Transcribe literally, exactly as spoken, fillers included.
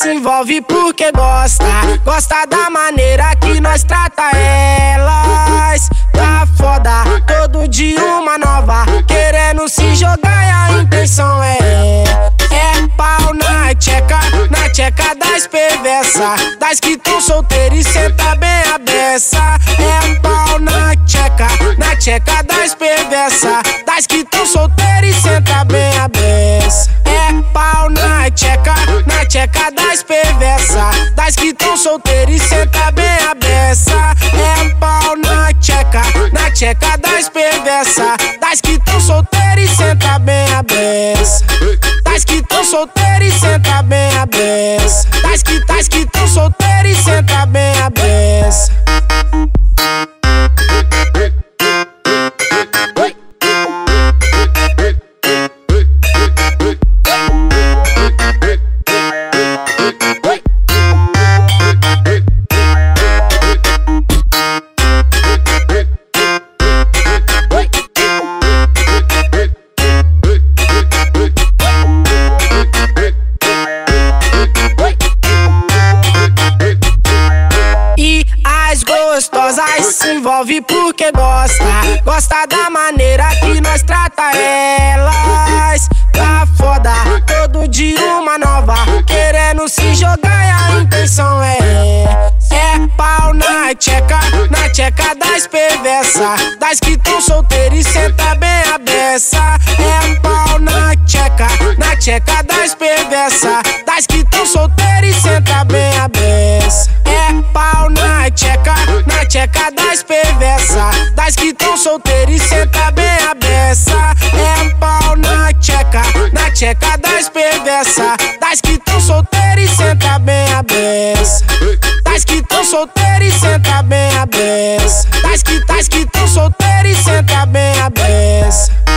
se envolve porque gosta. Gosta da maneira que nós trata elas. Tá foda, todo dia uma nova, querendo se jogar e a intenção é É pau na tcheca, na tcheca das perversa, das que tão solteira e senta bem a beça. É pau na tcheca, na tcheca das perversa, das que tão solteira e senta bem a beça. É pau na tcheca, na tcheca das perversa, das que tão solteira e senta bem a beça. É pau na tcheca, na tcheca das perversa, das que tão solteira e senta bem a beça. Das que tão solteira e senta bem a beça. Das que, das que tão solteira e senta bem a beça. Gostosas se envolve porque gosta. Gosta da maneira que nós trata elas. Tá foda, todo dia uma nova, querendo se jogar e a intenção é É pau na tcheca, na tcheca das perversa, das que tão solteira e senta bem a beça. É pau na tcheca, na tcheca das perversa, das que tão solteira e senta bem a beça. É pau na tcheca, na tcheca das perversa, das que tão solteira e senta bem a beça. É pau na tcheca, na tcheca das perversa, das que tão solteira e senta bem a beça. Das que tão solteira e senta bem a beça. Das que, das que tão solteira e senta bem a beça.